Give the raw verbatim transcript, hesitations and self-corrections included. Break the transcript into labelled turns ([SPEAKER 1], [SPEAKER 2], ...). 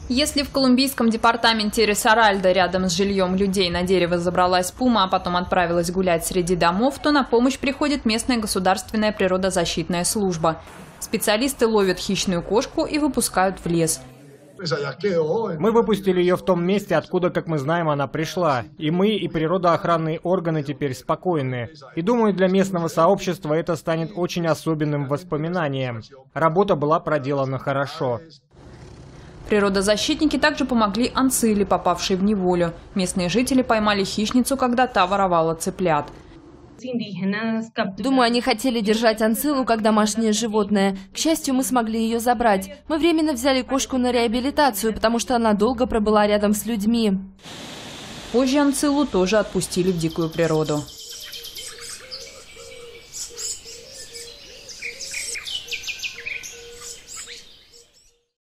[SPEAKER 1] Если в колумбийском департаменте Рисаральдо рядом с жильем людей на дерево забралась пума, а потом отправилась гулять среди домов, то на помощь приходит местная государственная природозащитная служба. Специалисты ловят хищную кошку и выпускают в лес.
[SPEAKER 2] Мы выпустили ее в том месте, откуда, как мы знаем, она пришла. И мы, и природоохранные органы теперь спокойны. И думаю, для местного сообщества это станет очень особенным воспоминанием. Работа была проделана хорошо.
[SPEAKER 1] Природозащитники также помогли Анциле, попавшей в неволю. Местные жители поймали хищницу, когда та воровала цыплят.
[SPEAKER 3] Думаю, они хотели держать Анцилу как домашнее животное. К счастью, мы смогли ее забрать. Мы временно взяли кошку на реабилитацию, потому что она долго пробыла рядом с людьми.
[SPEAKER 1] Позже Анцилу тоже отпустили в дикую природу.